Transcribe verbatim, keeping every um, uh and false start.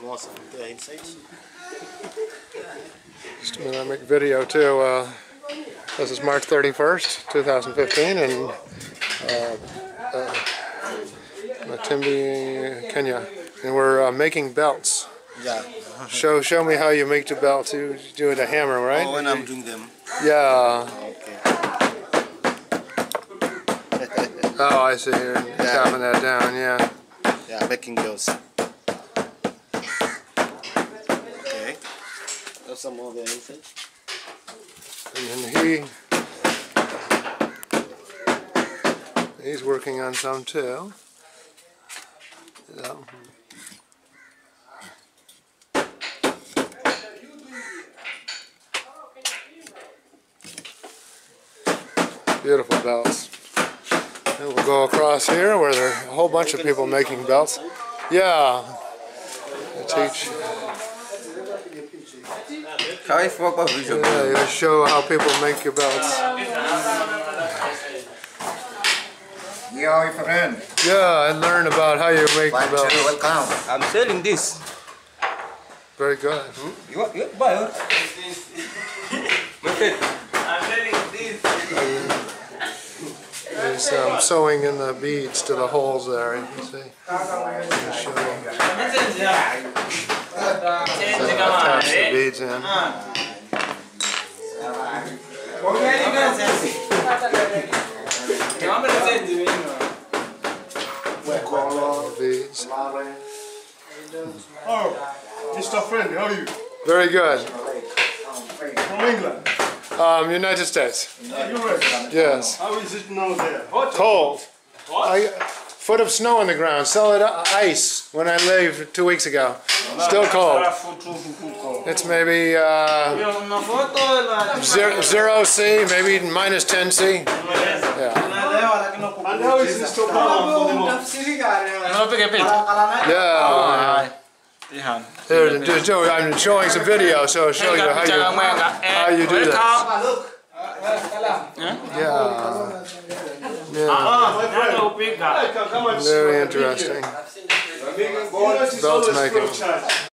most of the inside. Just a minute, I make video too. Uh, this is March thirty-first, two thousand fifteen, and uh, uh, Malindi, Kenya, and we're uh, making belts. Yeah. Show show me how you make the belts. You do it with a hammer, right? Oh, when I'm doing them. Yeah. Okay. Oh, I see. You're Yeah. tapping that down. Yeah. Yeah, making those. Okay. There's some more there inside. And then he he's working on some too. So. Beautiful belts. And we'll go across here where there are a whole bunch of people making belts. Yeah. They teach. Yeah, you show how people make your belts. Yeah, friend. Yeah, and learn about how you make the belts. Welcome. I'm selling this. Very good. You want you buy it? I'm selling this. He's um, sewing in the beads to the holes there. You can see. Show you. Attach the beads in. Beads. Oh, Mister Friend, how are you? Very good. From England? Um, United States. Are you ready? Yes. How is it now there? Cold. I, foot of snow on the ground. Solid ice when I left two weeks ago. Still cold. It's maybe uh, zero, zero C, maybe minus ten C. Yeah. And how is this to come for the moment? Yeah. Here, just do- I'm showing some video, so I'll show you how you how you do this. Yeah. Yeah. Very interesting. Belt making.